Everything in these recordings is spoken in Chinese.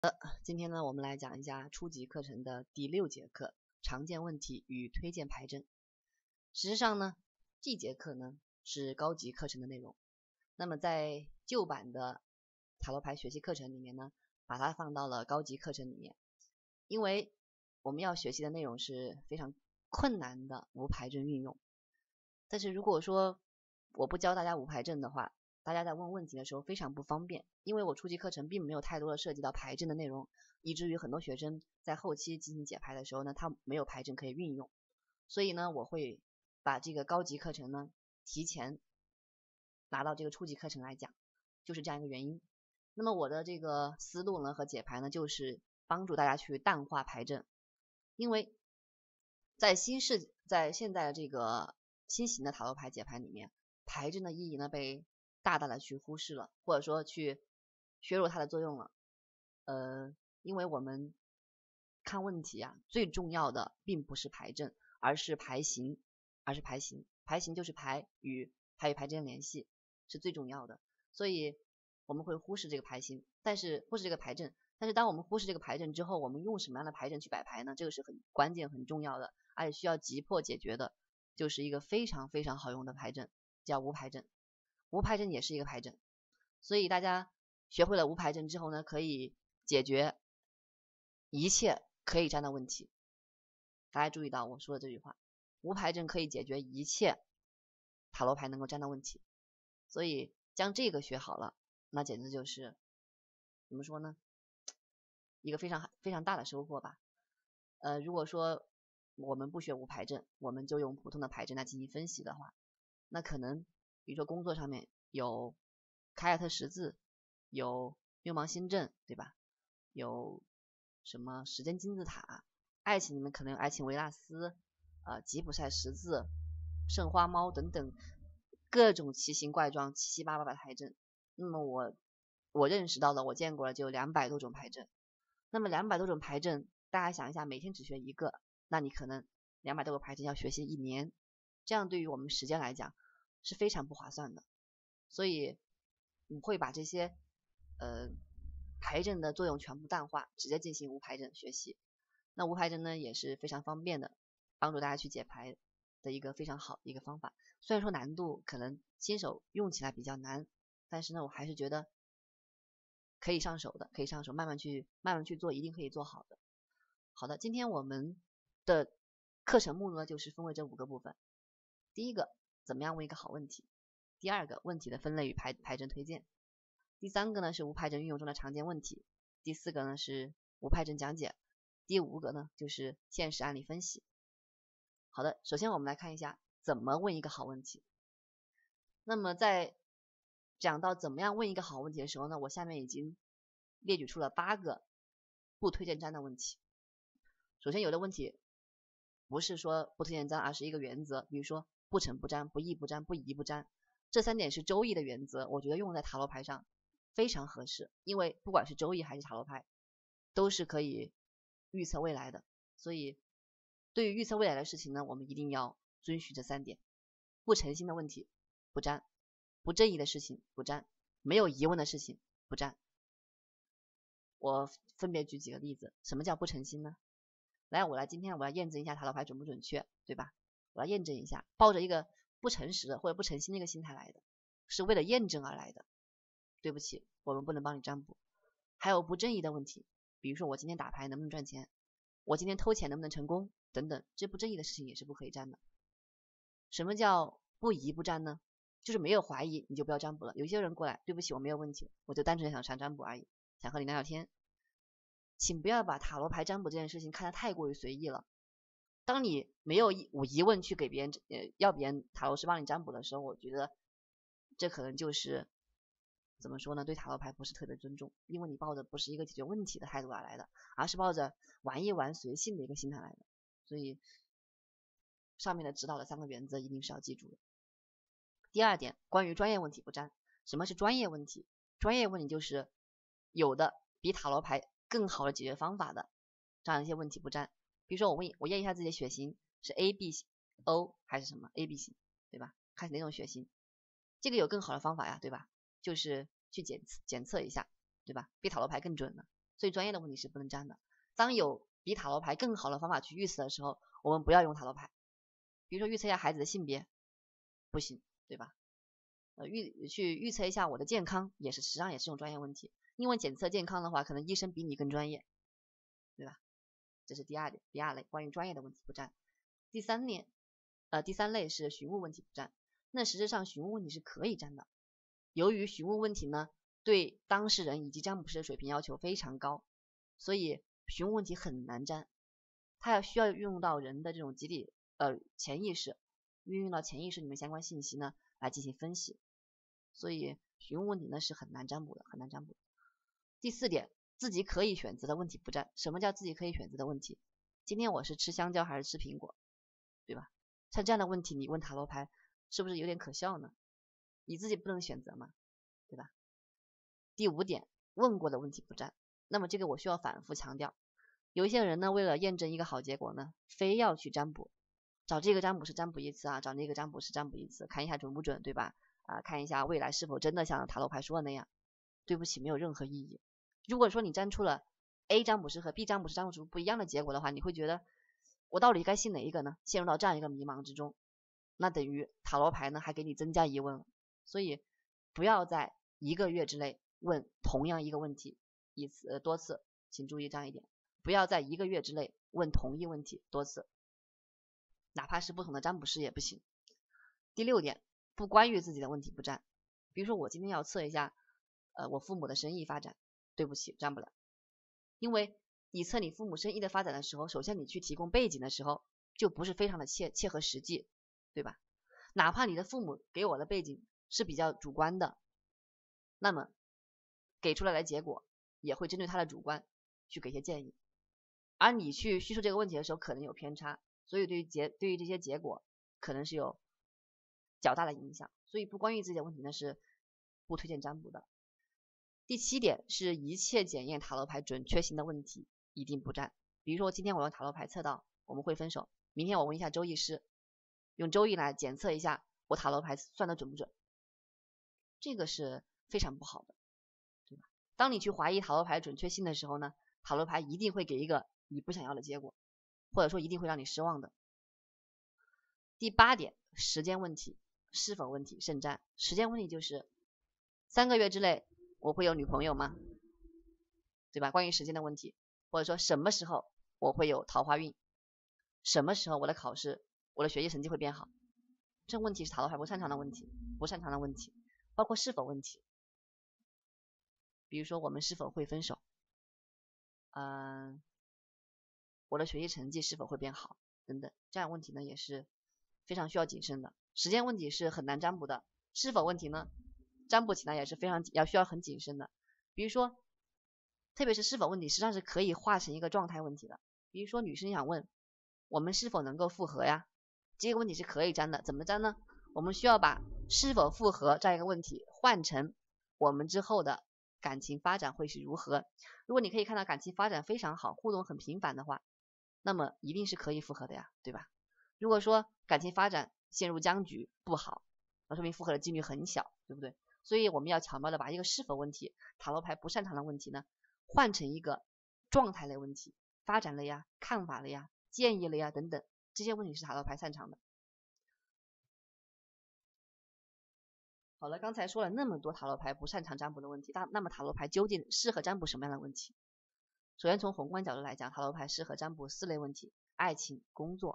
今天呢，我们来讲一下初级课程的第6节课，常见问题与推荐牌阵。实际上呢，这节课呢是高级课程的内容。那么在旧版的塔罗牌学习课程里面呢，把它放到了高级课程里面，因为我们要学习的内容是非常困难的无牌阵运用。但是如果说我不教大家无牌阵的话，大家在问问题的时候非常不方便，因为我初级课程并没有太多的涉及到牌阵的内容，以至于很多学生在后期进行解牌的时候呢，他没有牌阵可以运用。所以呢，我会把这个高级课程呢提前拿到这个初级课程来讲，就是这样一个原因。那么我的这个思路呢和解牌呢，就是帮助大家去淡化牌阵，因为在现在的这个新型的塔罗牌解牌里面，牌阵的意义呢被大大的去忽视了，或者说去削弱它的作用了。因为我们看问题啊，最重要的并不是牌阵，而是牌型，牌型就是牌与牌阵联系是最重要的，所以我们会忽视这个牌型，忽视这个牌阵。但是当我们忽视这个牌阵之后，我们用什么样的牌阵去摆牌呢？这个是很关键、很重要的，而且需要急迫解决的，就是一个非常非常好用的牌阵，叫无牌阵。无牌阵也是一个牌阵，所以大家学会了无牌阵之后呢，可以解决一切可以占的问题。大家注意到我说的这句话，无牌阵可以解决一切塔罗牌能够占的问题。所以将这个学好了，那简直就是怎么说呢，一个非常非常大的收获吧。如果说我们不学无牌阵，我们就用普通的牌阵来进行分析的话，那可能比如说工作上面有凯尔特十字，有六芒星阵，对吧？有什么时间金字塔，爱情里面可能有爱情维纳斯，吉普赛十字，圣花猫等等各种奇形怪状、七七八八的牌阵。那么我认识到了，我见过了就有200多种牌阵。那么200多种牌阵，大家想一下，每天只学一个，那你可能200多个牌阵要学习1年，这样对于我们时间来讲是非常不划算的。所以我会把这些牌阵的作用全部淡化，直接进行无牌阵学习。那无牌阵呢也是非常方便的，帮助大家去解牌的一个非常好的一个方法。虽然说难度可能新手用起来比较难，但是呢我还是觉得可以上手的，可以上手，慢慢去做，一定可以做好的。好的，今天我们的课程目录呢就是分为这5个部分。第一个，怎么样问一个好问题；第二个，问题的分类与牌阵推荐；第3个呢是无牌阵运用中的常见问题；第4个呢是无牌阵讲解；第5个呢就是现实案例分析。好的，首先我们来看一下怎么问一个好问题。那么在讲到怎么样问一个好问题的时候呢，我下面已经列举出了8个不推荐占的问题。首先有的问题不是说不推荐占，而是一个原则，比如说不成不占，不义不占，不疑不占，这3点是周易的原则，我觉得用在塔罗牌上非常合适，因为不管是周易还是塔罗牌都是可以预测未来的，所以对于预测未来的事情呢，我们一定要遵循这3点。不诚心的问题不占，不正义的事情不占，没有疑问的事情不占。我分别举几个例子。什么叫不诚心呢？今天我要验证一下塔罗牌准不准确，对吧？我要验证一下，抱着一个不诚实的或者不诚心的一个心态来的，是为了验证而来的，对不起，我们不能帮你占卜。还有不正义的问题，比如说我今天打牌能不能赚钱，我今天偷钱能不能成功等等，这不正义的事情也是不可以占的。什么叫不疑不占呢？就是没有怀疑你就不要占卜了。有些人过来，对不起，我没有问题，我就单纯想占卜而已，想和你聊聊天。请不要把塔罗牌占卜这件事情看得太过于随意了。当你没有疑问去给别人要别人塔罗师帮你占卜的时候，我觉得这可能就是怎么说呢，对塔罗牌不是特别尊重，因为你抱着不是一个解决问题的态度而来的，而是抱着玩一玩随性的一个心态来的。所以上面的指导的3个原则一定是要记住的。第2点，关于专业问题不占。什么是专业问题？专业问题就是有的比塔罗牌更好的解决方法的这样一些问题不占。比如说我验一下自己的血型是 A、B、O 还是什么 AB 型，对吧？看是哪种血型，这个有更好的方法呀，对吧？就是去检测一下，对吧？比塔罗牌更准了。 所以专业的问题是不能占的。当有比塔罗牌更好的方法去预测的时候，我们不要用塔罗牌。比如说预测一下孩子的性别，不行，对吧？去预测一下我的健康，实际上也是种专业问题。因为检测健康的话，可能医生比你更专业，对吧？这是第二类关于专业的问题不占。第三类是询问问题不占。那实质上询问问题是可以占的，由于询问问题呢对当事人以及占卜师的水平要求非常高，所以询问问题很难占，它需要运用到人的这种集体潜意识，运用到潜意识里面相关信息呢来进行分析，所以询问问题呢是很难占卜的，很难占卜。第4点，自己可以选择的问题不占。什么叫自己可以选择的问题？今天我是吃香蕉还是吃苹果，对吧？像这样的问题你问塔罗牌是不是有点可笑呢？你自己不能选择嘛，对吧？第5点，问过的问题不占。那么这个我需要反复强调，有一些人呢为了验证一个好结果呢，非要去占卜，找这个占卜师占卜一次啊，找那个占卜师占卜一次，看一下准不准，对吧？看一下未来是否真的像塔罗牌说的那样。对不起，没有任何意义。如果说你占出了 A 占卜师和 B 占卜师占卜出不一样的结果的话，你会觉得我到底该信哪一个呢？陷入到这样一个迷茫之中，那等于塔罗牌呢还给你增加疑问了。所以不要在1个月之内问同样一个问题多次，请注意这样一点，不要在1个月之内问同一问题多次，哪怕是不同的占卜师也不行。第6点，不关于自己的问题不占。比如说我今天要测一下我父母的生意发展，对不起，占不了。因为你测你父母生意的发展的时候，首先你去提供背景的时候就不是非常的切合实际，对吧？哪怕你的父母给我的背景是比较主观的，那么给出来的结果也会针对他的主观去给些建议，而你去叙述这个问题的时候可能有偏差，所以对于这些结果可能是有较大的影响。所以不关于自己的问题呢是不推荐占卜的。第7点是一切检验塔罗牌准确性的问题一定不占。比如说今天我用塔罗牌测到我们会分手，明天我问一下周易师，用周易来检测一下我塔罗牌算的准不准，这个是非常不好的，对吧？当你去怀疑塔罗牌准确性的时候呢，塔罗牌一定会给一个你不想要的结果，或者说一定会让你失望的。第8点，时间问题是否问题慎占。时间问题就是3个月之内我会有女朋友吗？对吧？关于时间的问题，或者说什么时候我会有桃花运，什么时候我的考试我的学习成绩会变好，这问题是塔罗牌不擅长的问题，包括是否问题，比如说我们是否会分手，我的学习成绩是否会变好等等，这样问题呢也是非常需要谨慎的。时间问题是很难占卜的，是否问题呢占卜起来也是非常需要很谨慎的。比如说特别是是否问题实际上是可以化成一个状态问题的。比如说女生想问我们是否能够复合呀，这个问题是可以占的。怎么占呢？我们需要把是否复合这样一个问题换成我们之后的感情发展会是如何。如果你可以看到感情发展非常好，互动很频繁的话，那么一定是可以复合的呀，对吧？如果说感情发展陷入僵局不好，那说明复合的几率很小，对不对？所以我们要巧妙的把一个是否问题，塔罗牌不擅长的问题呢，换成一个状态类问题，发展类呀、看法类呀、建议类呀等等，这些问题是塔罗牌擅长的。好了，刚才说了那么多塔罗牌不擅长占卜的问题，那么塔罗牌究竟适合占卜什么样的问题？首先从宏观角度来讲，塔罗牌适合占卜4类问题：爱情、工作、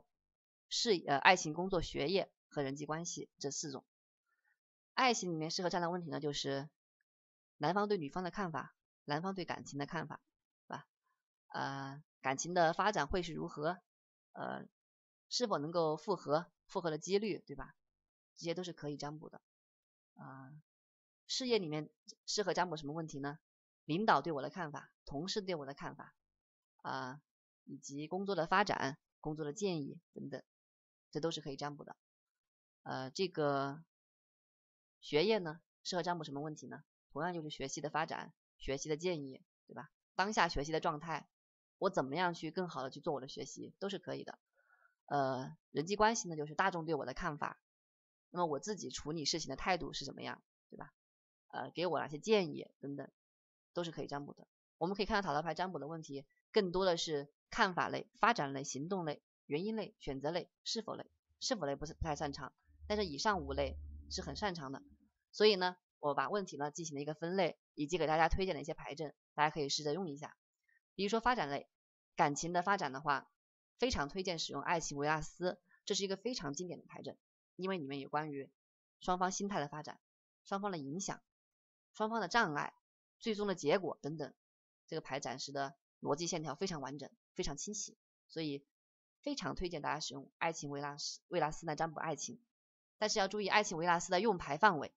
学业和人际关系这4种。爱情里面适合占的问题呢，就是男方对女方的看法，男方对感情的看法，是吧？感情的发展会是如何？是否能够复合的几率，对吧？这些都是可以占卜的。事业里面适合占卜什么问题呢？领导对我的看法，同事对我的看法，以及工作的发展、工作的建议等等，这都是可以占卜的。这个学业呢，适合占卜什么问题呢？同样就是学习的发展、学习的建议，对吧？当下学习的状态，我怎么样去更好的去做我的学习，都是可以的。人际关系呢，就是大众对我的看法，那么我自己处理事情的态度是怎么样，对吧？给我哪些建议等等，都是可以占卜的。 我们可以看到塔罗牌占卜的问题更多的是看法类、发展类、行动类、原因类、选择类、是否类。是否类不太擅长，但是以上5类是很擅长的。所以呢，我把问题呢进行了一个分类，以及给大家推荐了一些牌阵，大家可以试着用一下。比如说发展类，感情的发展的话，非常推荐使用爱情维纳斯，这是一个非常经典的牌阵，因为里面有关于双方心态的发展、双方的影响、双方的障碍、最终的结果等等。这个牌展示的逻辑线条非常完整，非常清晰，所以非常推荐大家使用爱情维纳斯来占卜爱情。但是要注意爱情维纳斯的用牌范围。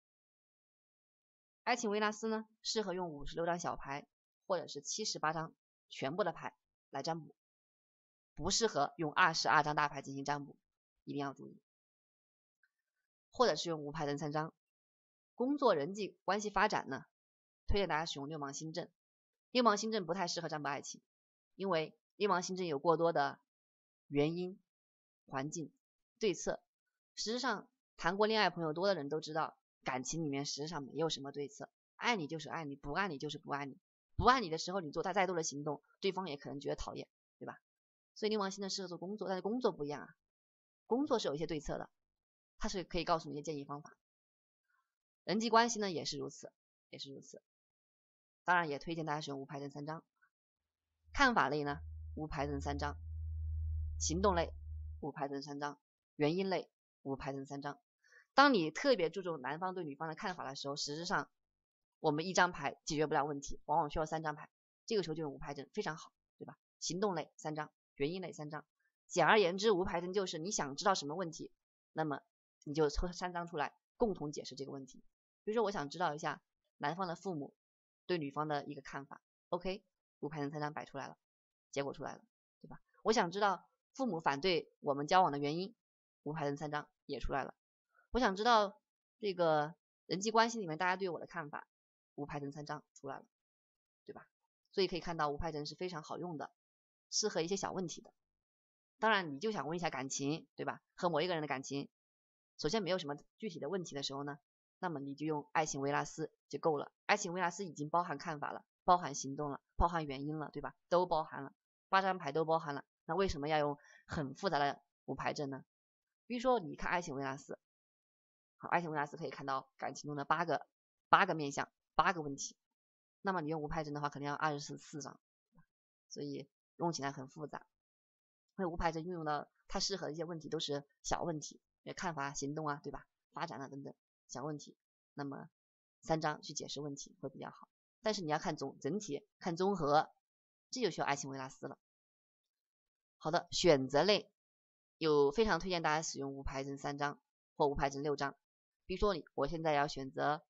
爱情维纳斯呢，适合用56张小牌或者是78张全部的牌来占卜，不适合用22张大牌进行占卜，一定要注意。或者是用无牌阵3张。工作人际关系发展呢，推荐大家使用六芒星阵。六芒星阵不太适合占卜爱情，因为六芒星阵有过多的原因、环境、对策。实际上谈过恋爱朋友多的人都知道，感情里面实际上没有什么对策，爱你就是爱你，不爱你就是不爱你。不爱你的时候，你做他再多的行动，对方也可能觉得讨厌，对吧？所以六芒星阵适合做工作，但是工作不一样啊，工作是有一些对策的，它是可以告诉你一些建议方法。人际关系呢也是如此，当然也推荐大家使用无牌阵3张。看法类呢，无牌阵3张。行动类，无牌阵3张。原因类，无牌阵3张。当你特别注重男方对女方的看法的时候，实质上我们1张牌解决不了问题，往往需要3张牌，这个时候就用无牌阵非常好，对吧？行动类3张，原因类3张。简而言之，无牌阵就是你想知道什么问题，那么你就抽3张出来共同解释这个问题。比如说我想知道一下男方的父母对女方的一个看法， OK， 无牌阵3张摆出来了，结果出来了，对吧？我想知道父母反对我们交往的原因，无牌阵3张也出来了。我想知道这个人际关系里面大家对我的看法，无牌阵3张出来了，对吧？所以可以看到无牌阵是非常好用的，适合一些小问题的。当然你就想问一下感情，对吧？和某一个人的感情，首先没有什么具体的问题的时候呢，那么你就用爱情维纳斯就够了。爱情维纳斯已经包含看法了，包含行动了，包含原因了，对吧？都包含了，8张牌都包含了，那为什么要用很复杂的无牌阵呢？比如说你看爱情维纳斯，好，爱情维纳斯可以看到感情中的8个面向，8个问题，那么你用无牌阵的话肯定要24张，所以用起来很复杂。因为无牌阵运用到它适合的一些问题都是小问题，看法、行动啊，对吧？发展啊等等小问题，那么3张去解释问题会比较好。但是你要看整体，看综合，这就需要爱情维纳斯了。好的，选择类有非常推荐大家使用无牌阵3张或无牌阵6张。比如说我现在要选择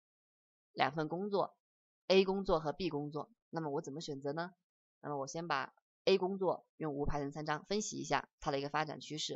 2份工作 ，A 工作和 B 工作，那么我怎么选择呢？那么我先把 A 工作用无牌阵3张分析一下它的一个发展趋势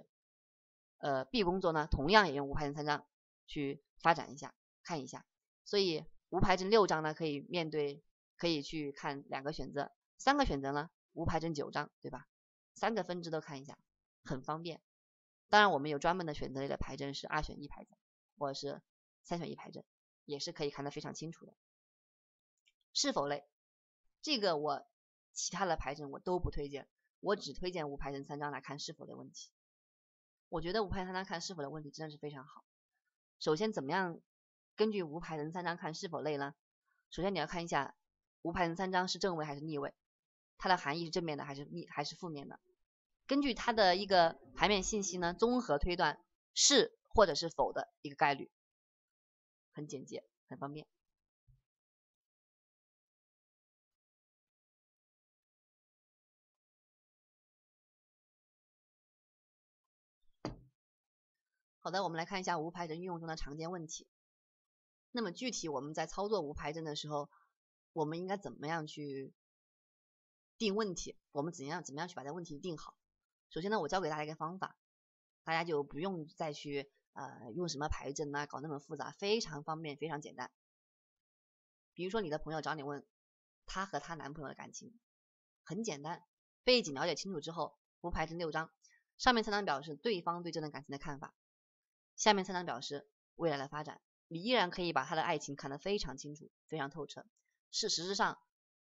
，B 工作呢同样也用无牌阵3张去发展一下看一下。所以无牌阵6张呢可以去看2个选择，3个选择呢无牌阵9张，对吧？3个分支都看一下，很方便。当然我们有专门的选择类的牌阵是2选1牌阵或者是3选1牌阵，也是可以看得非常清楚的。是否类这个我其他的牌阵我都不推荐，我只推荐无牌阵3张来看是否的问题。我觉得无牌阵3张看是否的问题真的是非常好。首先怎么样根据无牌阵3张看是否类呢？首先你要看一下无牌阵3张是正位还是逆位，它的含义是正面的还是负面的。根据它的一个牌面信息呢，综合推断是或者是否的一个概率，很简洁，很方便。好的，我们来看一下无牌阵运用中的常见问题。那么具体我们在操作无牌阵的时候，我们应该怎么样去定问题？我们怎么样去把这问题定好？首先呢，我教给大家一个方法，大家就不用再去用什么牌阵啊，搞那么复杂，非常方便，非常简单。比如说你的朋友找你问她和她男朋友的感情，很简单，背景了解清楚之后，无牌阵6张，上面3张表示对方对这段感情的看法，下面3张表示未来的发展，你依然可以把他的爱情看得非常清楚，非常透彻。实质上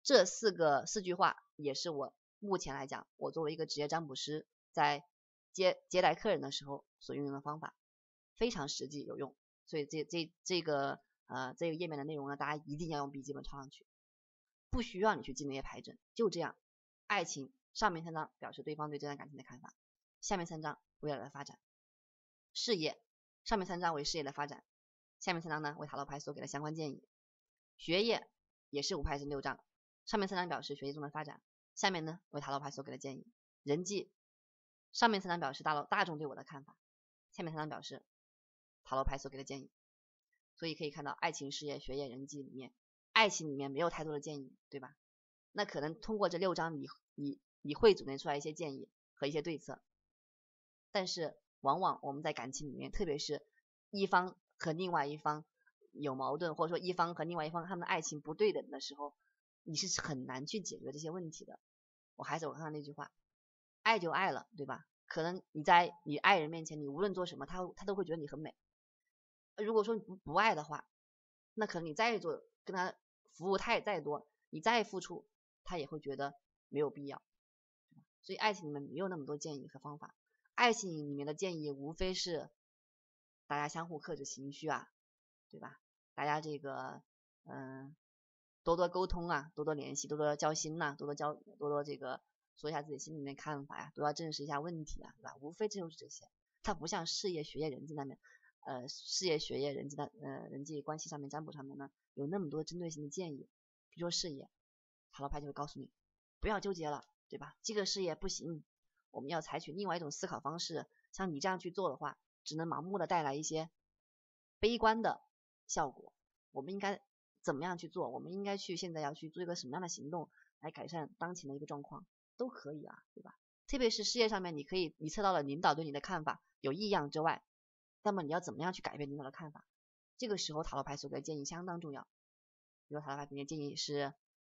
这四句话也是我目前来讲，我作为一个职业占卜师，在接待客人的时候所运用的方法，非常实际有用。所以这个页面的内容呢，大家一定要用笔记本抄上去，不需要你去记那些牌阵，就这样。爱情上面3张表示对方对这段感情的看法，下面3张未来的发展。事业上面3张为事业的发展，下面3张呢为塔罗牌所给的相关建议。学业也是5牌阵6张，上面3张表示学业中的发展，下面呢为塔罗牌所给的建议。人际上面3张表示大众对我的看法，下面3张表示塔罗牌所给的建议。所以可以看到爱情、事业、学业、人际里面，爱情里面没有太多的建议，对吧？那可能通过这6张你会总结出来一些建议和一些对策，但是往往我们在感情里面，特别是一方和另外一方有矛盾，或者说一方和另外一方他们的爱情不对等的时候，你是很难去解决这些问题的。我还是我刚刚那句话，爱就爱了，对吧？可能你在你爱人面前，你无论做什么，他都会觉得你很美。如果说你不爱的话，那可能你再做跟他服务再多，你再付出，他也会觉得没有必要。所以爱情里面没有那么多建议和方法，爱情里面的建议无非是大家相互克制情绪啊，对吧？大家这个多多沟通啊，多多联系，多多交心呐，多多这个说一下自己心里面看法呀，多要正视一下问题啊，对吧？无非就是这些，它不像事业、学业、人际那边，事业、学业、人际的人际关系上面占卜上面呢，有那么多针对性的建议。比如说事业，塔罗牌就会告诉你不要纠结了，对吧？这个事业不行，我们要采取另外一种思考方式。像你这样去做的话，只能盲目的带来一些悲观的效果。我们应该怎么样去做？我们应该现在要去做一个什么样的行动来改善当前的一个状况，都可以啊，对吧？特别是事业上面，你测到了领导对你的看法有异样之外，那么你要怎么样去改变领导的看法？这个时候塔罗牌所给的建议相当重要。比如塔罗牌给的建议是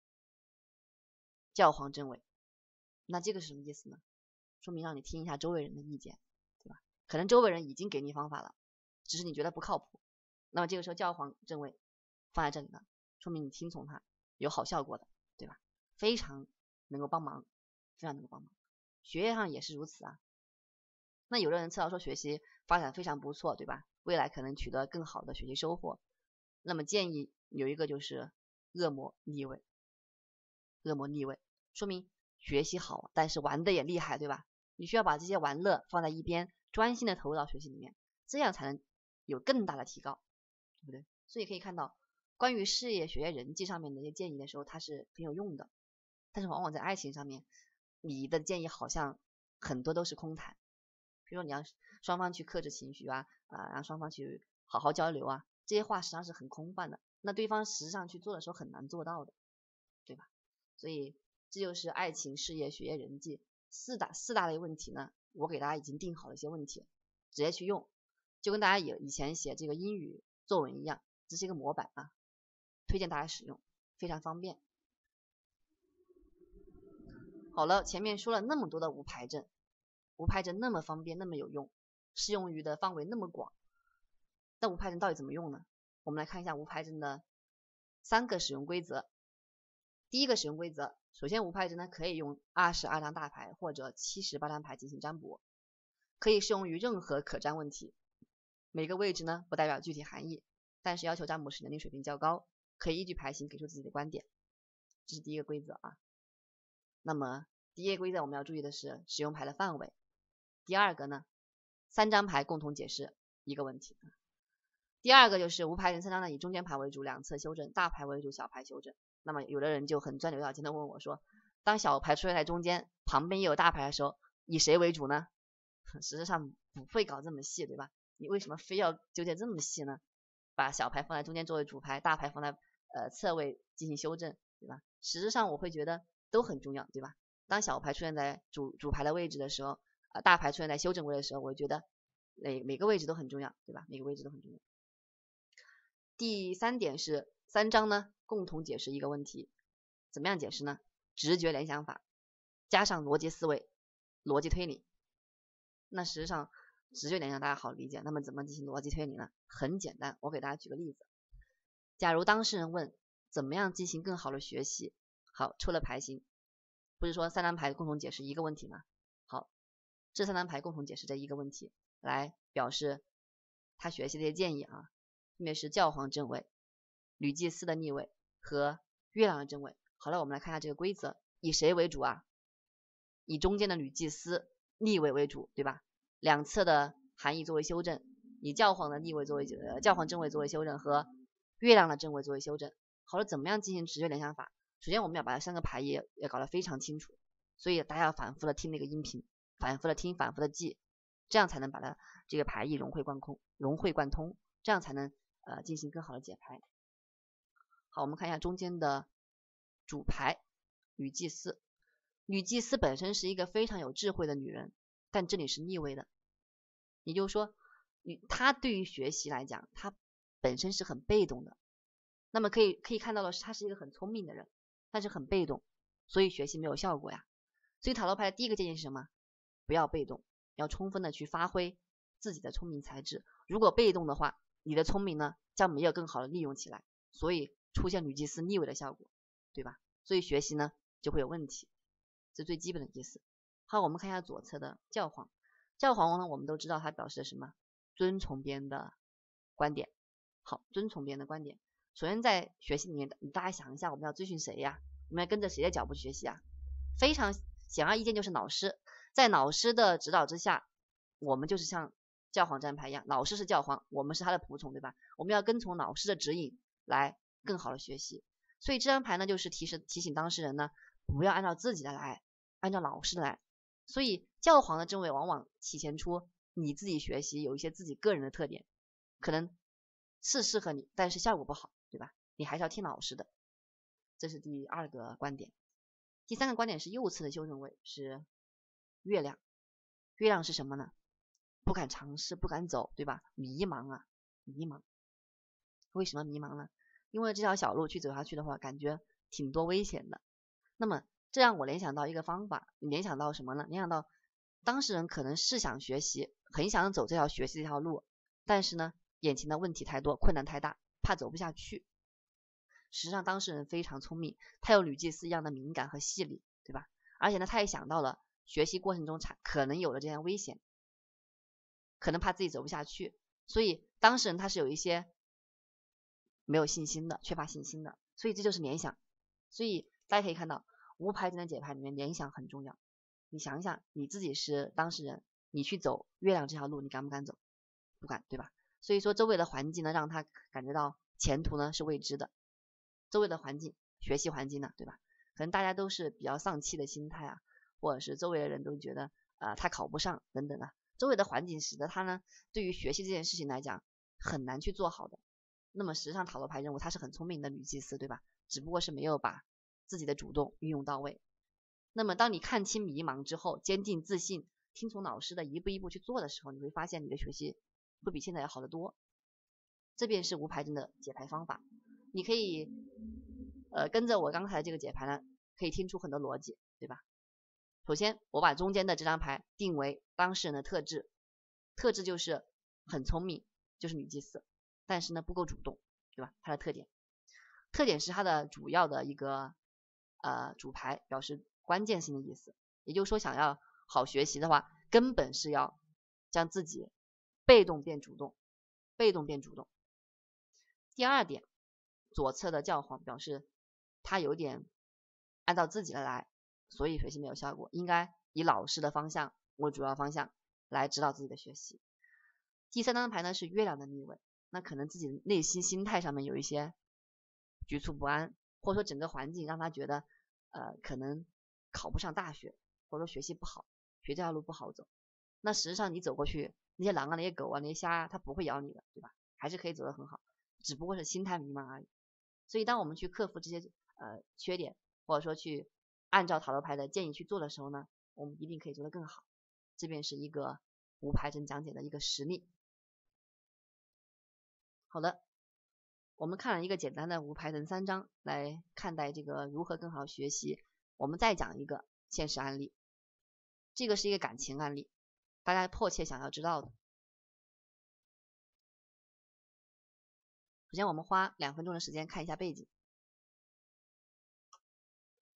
教皇正位，那这个是什么意思呢？说明让你听一下周围人的意见，对吧？可能周围人已经给你方法了，只是你觉得不靠谱。那么这个时候教皇正位放在这里了，说明你听从他有好效果的，对吧？非常能够帮忙，非常能够帮忙。学业上也是如此啊。那有的人测到说学习发展非常不错，对吧？未来可能取得更好的学习收获。那么建议有一个就是恶魔逆位，恶魔逆位说明学习好，但是玩的也厉害，对吧？你需要把这些玩乐放在一边，专心的投入到学习里面，这样才能有更大的提高，对不对？所以可以看到，关于事业、学业、人际上面的一些建议的时候，它是很有用的。但是往往在爱情上面，你的建议好像很多都是空谈。比如说你要双方去克制情绪啊，让双方去好好交流啊，这些话实际上是很空泛的。那对方实际上去做的时候很难做到的，对吧？所以这就是爱情、事业、学业、人际四大类问题呢，我给大家已经定好了一些问题，直接去用，就跟大家以前写这个英语作文一样，这是一个模板啊，推荐大家使用，非常方便。好了，前面说了那么多的无牌阵，无牌阵那么方便，那么有用，适用于的范围那么广，那无牌阵到底怎么用呢？我们来看一下无牌阵的3个使用规则。第一个使用规则，首先无牌阵呢可以用22张大牌或者78张牌进行占卜，可以适用于任何可占问题。每个位置呢不代表具体含义，但是要求占卜师能力水平较高，可以依据牌型给出自己的观点，这是第一个规则啊。那么第一个规则我们要注意的是使用牌的范围。第二个呢，3张牌共同解释一个问题。第二个就是无牌阵3张呢以中间牌为主，两侧修正，大牌为主，小牌修正。那么有的人就很钻牛角尖的问我说，当小牌出现在中间，旁边也有大牌的时候，以谁为主呢？实际上不会搞这么细，对吧？你为什么非要纠结这么细呢？把小牌放在中间作为主牌，大牌放在侧位进行修正，对吧？实质上我会觉得都很重要，对吧？当小牌出现在主牌的位置的时候，大牌出现在修正位的时候，我觉得每个位置都很重要，对吧？每个位置都很重要。第3点是3张呢共同解释一个问题，怎么样解释呢？直觉联想法加上逻辑思维、逻辑推理。那实际上直觉联想大家好理解，那么怎么进行逻辑推理呢？很简单，我给大家举个例子。假如当事人问怎么样进行更好的学习， 好，出了牌型，不是说3张牌共同解释一个问题吗？好，这3张牌共同解释这一个问题，来表示他学习的一些建议啊，分别是教皇正位、女祭司的逆位和月亮的正位。好了，我们来看一下这个规则，以谁为主啊？以中间的女祭司逆位为主，对吧？两侧的含义作为修正，以教皇的逆位作为教皇正位作为修正和月亮的正位作为修正。好了，怎么样进行直觉联想法？首先我们要把这3个牌也搞得非常清楚，所以大家要反复的听那个音频，反复的听，反复的记，这样才能把它这个牌意融会贯通，这样才能进行更好的解牌。好，我们看一下中间的主牌女祭司。女祭司本身是一个非常有智慧的女人，但这里是逆位的，也就是说她对于学习来讲，她本身是很被动的。那么可以看到的是，她是一个很聪明的人，但是很被动，所以学习没有效果呀。所以塔罗牌的第一个建议是什么？不要被动，要充分的去发挥自己的聪明才智。如果被动的话，你的聪明呢将没有更好的利用起来，所以出现女祭司逆位的效果，对吧？所以学习呢就会有问题，这最基本的意思。好，我们看一下左侧的教皇。教皇呢，我们都知道它表示的什么？遵从别人的观点。好，遵从别人的观点。首先在学习里面，大家想一下，我们要遵循谁呀？我们要跟着谁的脚步学习啊？非常显而易见，就是老师。在老师的指导之下，我们就是像教皇占牌一样，老师是教皇，我们是他的仆从，对吧？我们要跟从老师的指引来更好的学习。所以这张牌呢，就是提醒当事人呢，不要按照自己的来，按照老师的来。所以教皇的正位往往体现出你自己学习有一些自己个人的特点，可能是适合你，但是效果不好，对吧？你还是要听老师的。这是第2个观点。第3个观点是右侧的修正位是月亮。月亮是什么呢？不敢尝试，不敢走，对吧？迷茫啊，迷茫。为什么迷茫呢？因为这条小路去走下去的话，感觉挺多危险的。那么这让我联想到一个方法，联想到什么呢？联想到当事人可能是想学习，很想走这条学习这条路，但是呢，眼前的问题太多，困难太大，怕走不下去。实际上当事人非常聪明，他有女祭司一样的敏感和细腻，对吧？而且呢，他也想到了学习过程中可能有了这样危险，可能怕自己走不下去，所以当事人他是有一些没有信心的，缺乏信心的，所以这就是联想。所以大家可以看到，无牌阵的解牌里面联想很重要。你想一想，你自己是当事人，你去走月亮这条路，你敢不敢走？不敢，对吧？所以说周围的环境呢，让他感觉到前途呢是未知的。周围的环境，学习环境呢，对吧？可能大家都是比较丧气的心态啊，或者是周围的人都觉得他考不上等等啊，周围的环境使得他呢对于学习这件事情来讲很难去做好的。那么实际上塔罗牌认为她是很聪明的女祭司，对吧？只不过是没有把自己的主动运用到位。那么当你看清迷茫之后，坚定自信，听从老师的一步一步去做的时候，你会发现你的学习会比现在要好得多。这便是无牌阵的解牌方法。你可以跟着我刚才这个解牌呢，可以听出很多逻辑，对吧？首先我把中间的这张牌定为当事人的特质，特质就是很聪明，就是女祭司，但是呢不够主动，对吧？它的特点是它的主要的一个主牌，表示关键性的意思。也就是说，想要好学习的话，根本是要将自己被动变主动，被动变主动。第2点，左侧的教皇表示他有点按照自己的来，所以学习没有效果，应该以老师的方向为主要方向来指导自己的学习。第3张牌呢是月亮的逆位，那可能自己内心心态上面有一些局促不安，或者说整个环境让他觉得可能考不上大学，或者说学习不好，学这条路不好走。那实际上你走过去，那些狼啊、那些狗啊、那些虾啊，它不会咬你的，对吧？还是可以走得很好，只不过是心态迷茫而已。所以当我们去克服这些缺点，或者说去按照塔罗牌的建议去做的时候呢，我们一定可以做得更好。这便是一个无牌阵讲解的一个实例。好的，我们看了一个简单的无牌阵3张来看待这个如何更好学习。我们再讲一个现实案例，这个是一个感情案例，大家迫切想要知道的。首先我们花2分钟的时间看一下背景。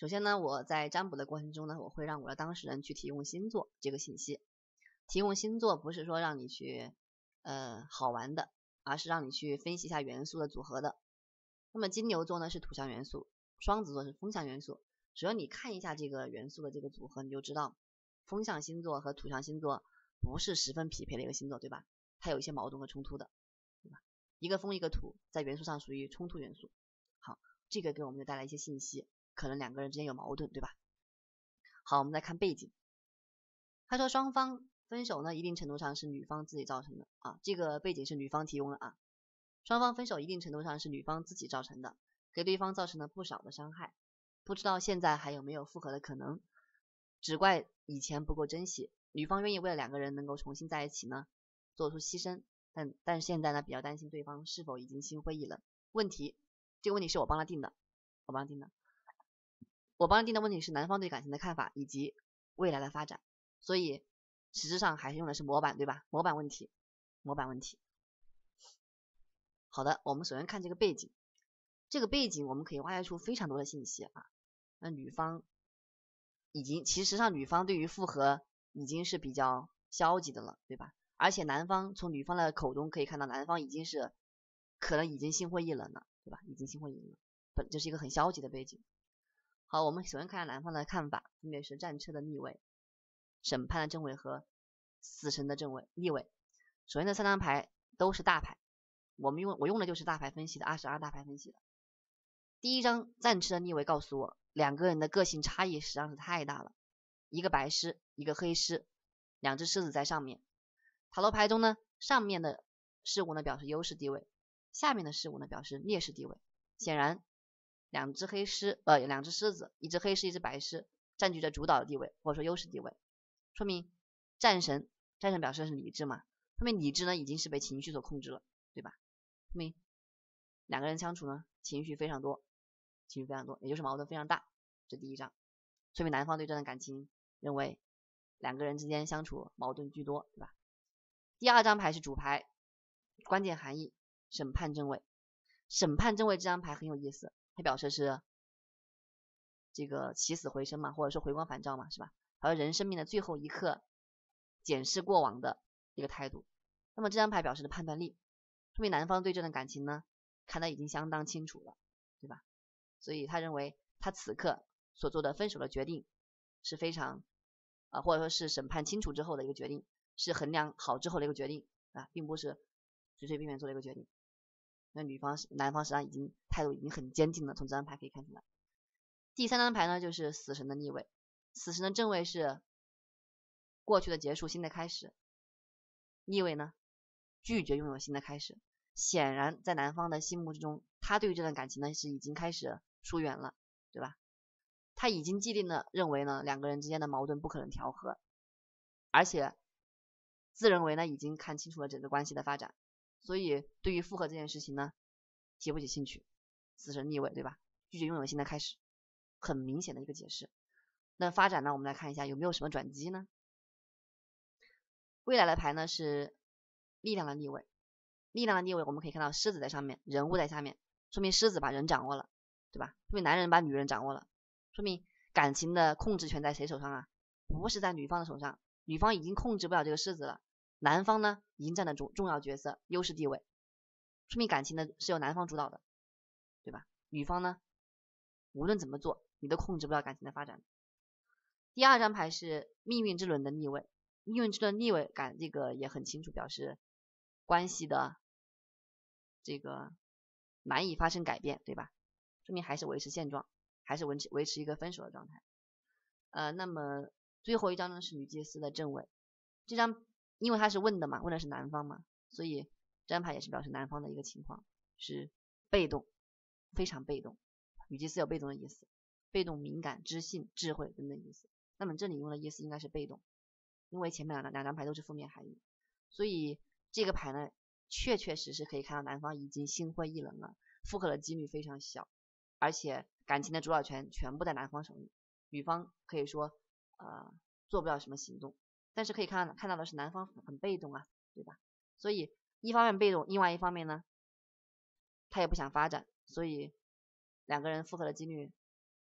首先呢，我在占卜的过程中呢，我会让我的当事人去提供星座这个信息。提供星座不是说让你去好玩的，而是让你去分析一下元素的组合的。那么金牛座呢是土象元素，双子座是风象元素。只要你看一下这个元素的这个组合，你就知道风象星座和土象星座不是十分匹配的一个星座，对吧？它有一些矛盾和冲突的，对吧？一个风一个土，在元素上属于冲突元素。好，这个给我们就带来一些信息，可能两个人之间有矛盾，对吧？好，我们再看背景。他说双方分手呢，一定程度上是女方自己造成的啊，这个背景是女方提供的啊。双方分手一定程度上是女方自己造成的，给对方造成了不少的伤害，不知道现在还有没有复合的可能，只怪以前不够珍惜。女方愿意为了两个人能够重新在一起呢，做出牺牲，但是现在呢，比较担心对方是否已经心灰意冷。这个问题是我帮他定的，我帮他定的问题是男方对感情的看法以及未来的发展，所以实质上还是用的是模板，对吧？模板问题。好的，我们首先看这个背景，这个背景我们可以挖掘出非常多的信息啊。那女方其实上女方对于复合已经是比较消极的了，对吧？而且从女方的口中可以看到，男方可能已经心灰意冷了，对吧？已经心灰意冷了，这是一个很消极的背景。好，我们首先看下男方的看法，分别是战车的逆位、审判的正位和死神的逆位。首先这三张牌都是大牌，我用的就是大牌分析的22大牌分析的。第一张战车的逆位告诉我，两个人的个性差异实际上是太大了，一个白狮，一个黑狮，两只狮子在上面。塔罗牌中呢，上面的事物呢表示优势地位，下面的事物呢表示劣势地位。显然两只狮子，一只黑狮，一只白狮，占据着主导的地位，或者说优势地位，说明战神表示的是理智嘛，说明理智呢已经是被情绪所控制了，对吧？说明两个人相处呢情绪非常多，也就是矛盾非常大，这第一张，说明男方对这段感情认为两个人之间相处矛盾居多，对吧？第二张牌是主牌，关键含义审判正位。审判正位这张牌很有意思，它表示是这个起死回生嘛，或者说回光返照嘛，是吧？还有人生命的最后一刻检视过往的一个态度。那么这张牌表示的判断力，说明男方对这段感情呢看得已经相当清楚了，对吧？所以他认为他此刻所做的分手的决定是非常或者说是审判清楚之后的一个决定，是衡量好之后的一个决定啊，并不是随随便便做的一个决定。那男方实际上态度已经很坚定了，从这张牌可以看出来。第三张牌呢就是死神的逆位，死神的正位是过去的结束，新的开始，逆位呢拒绝拥有新的开始。显然在男方的心目之中，他对于这段感情呢是已经开始疏远了，对吧？他已经既定的认为呢两个人之间的矛盾不可能调和，而且自认为呢已经看清楚了整个关系的发展，所以对于复合这件事情呢提不起兴趣。死神逆位，对吧？拒绝拥有新的开始，很明显的一个解释。那发展呢，我们来看一下有没有什么转机呢？未来的牌呢是力量的逆位，力量的逆位我们可以看到狮子在上面，人物在下面，说明狮子把人掌握了，对吧？说明男人把女人掌握了，说明感情的控制权在谁手上啊？不是在女方的手上，女方已经控制不了这个狮子了，男方呢已经占了重要角色，优势地位，说明感情呢是由男方主导的，对吧？女方呢无论怎么做你都控制不了感情的发展。第二张牌是命运之轮的逆位，命运之轮逆位这个也很清楚，表示关系的这个难以发生改变，对吧？说明还是维持现状，还是维持一个分手的状态。那么最后一张呢是女祭司的正位，这张因为他是问的是男方嘛，所以这张牌也是表示男方的一个情况是被动，非常被动。女祭司有被动的意思，被动、敏感、知性、智慧等等意思。那么这里用的意思应该是被动，因为前面两张牌都是负面含义，所以这个牌呢确实可以看到男方已经心灰意冷了，复合的几率非常小，而且感情的主导权全部在男方手里，女方可以说做不了什么行动，但是可以看到的是男方很被动啊，对吧？所以一方面被动，另外一方面呢他也不想发展，所以两个人复合的几率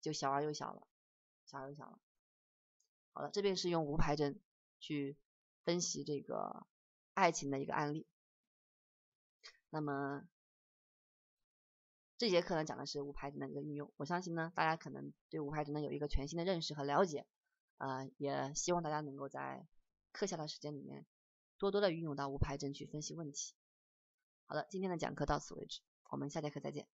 就小而又小了，小而又小了。好了，这边是用无牌针去分析这个爱情的一个案例。那么这节课呢讲的是无牌针的一个运用，我相信呢大家可能对无牌针呢有一个全新的认识和了解，也希望大家能够在课下的时间里面多多的运用到无牌针去分析问题。好的，今天的讲课到此为止，我们下节课再见。